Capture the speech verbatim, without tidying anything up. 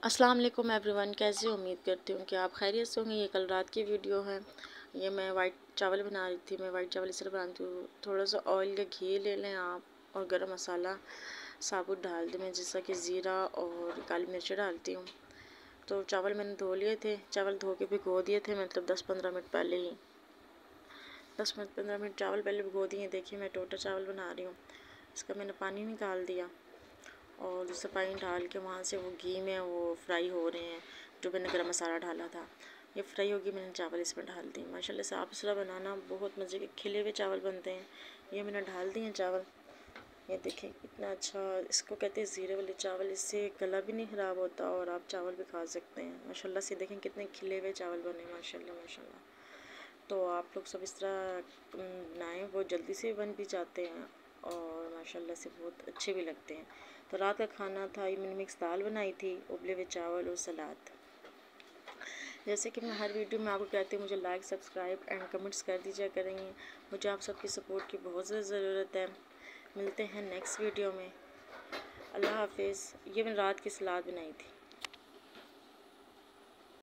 अस्सलाम वालेकुम एवरीवन, कैसे उम्मीद करती हूँ कि आप खैरियत से होंगे। ये कल रात की वीडियो है। ये मैं वाइट चावल बना रही थी। मैं वाइट चावल इस तरह बनाती हूँ, थोड़ा सा ऑयल या घी ले लें आप और गरम मसाला साबुत डाल दें। मैं जैसा कि ज़ीरा और काली मिर्च डालती हूँ। तो चावल मैंने धो लिए थे, चावल धो के भिगो दिए थे, मतलब दस पंद्रह मिनट पहले ही दस मिनट पंद्रह मिनट चावल पहले भिगो दिए। देखिए मैं टोटा चावल बना रही हूँ। इसका मैंने पानी निकाल दिया और दूसरा पानी डाल के वहाँ से वो घी में वो फ्राई हो रहे हैं। जो मैंने गरम मसाला डाला था ये फ्राई होगी, मैंने चावल इसमें डाल दिए। माशाल्लाह से आप इस तरह बनाना, बहुत मज़े के खिले हुए चावल बनते हैं। ये मैंने डाल दिए चावल। ये देखें कितना अच्छा, इसको कहते हैं ज़ीरे वाले चावल। इससे गला भी नहीं ख़राब होता और आप चावल भी खा सकते हैं। माशाल्लाह से देखें कितने खिले हुए चावल बने, माशाल्लाह माशाल्लाह। तो आप लोग सब इस तरह बनाएं, वो जल्दी से बन भी जाते हैं और माशाल्लाह से बहुत अच्छे भी लगते हैं। तो रात का खाना था, ये मैंने मिक्स दाल बनाई थी, उबले हुए चावल और सलाद। जैसे कि मैं हर वीडियो में आपको कहती हूँ, मुझे लाइक सब्सक्राइब एंड कमेंट्स कर दीजिए करेंगे। मुझे आप सबकी सपोर्ट की बहुत ज़्यादा ज़रूरत है। मिलते हैं नेक्स्ट वीडियो में। अल्लाह हाफिज़। ये मैंने रात की सलाद बनाई थी।